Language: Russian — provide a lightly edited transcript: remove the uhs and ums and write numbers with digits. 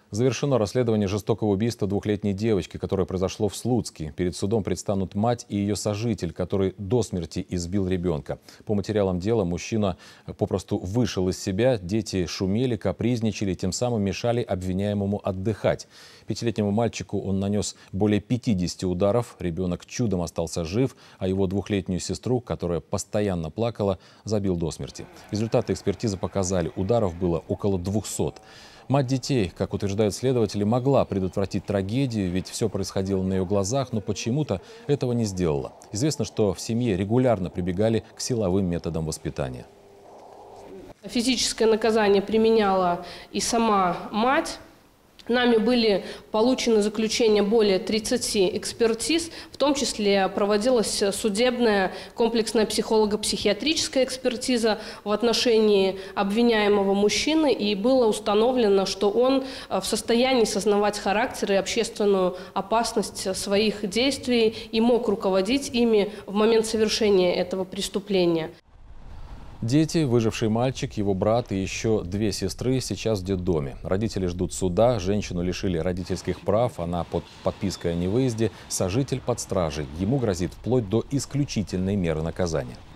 Завершено расследование жестокого убийства двухлетней девочки, которое произошло в Слуцке. Перед судом предстанут мать и ее сожитель, который до смерти избил ребенка. По материалам дела мужчина попросту вышел из себя, дети шумели, капризничали, тем самым мешали обвиняемому отдыхать. Пятилетнему мальчику он нанес более 50 ударов, ребенок чудом остался жив, а его двухлетнюю сестру, которая постоянно плакала, забил до смерти. Результаты экспертизы показали, ударов было около 200. Мать детей, как утверждают следователи, могла предотвратить трагедию, ведь все происходило на ее глазах, но почему-то этого не сделала. Известно, что в семье регулярно прибегали к силовым методам воспитания. Физическое наказание применяла и сама мать. Нами были получены заключения более 30 экспертиз, в том числе проводилась судебная комплексная психолого-психиатрическая экспертиза в отношении обвиняемого мужчины, и было установлено, что он в состоянии сознавать характер и общественную опасность своих действий и мог руководить ими в момент совершения этого преступления. Дети, выживший мальчик, его брат и еще 2 сестры сейчас в детдоме. Родители ждут суда, женщину лишили родительских прав, она под подпиской о невыезде, сожитель под стражей. Ему грозит вплоть до исключительной меры наказания.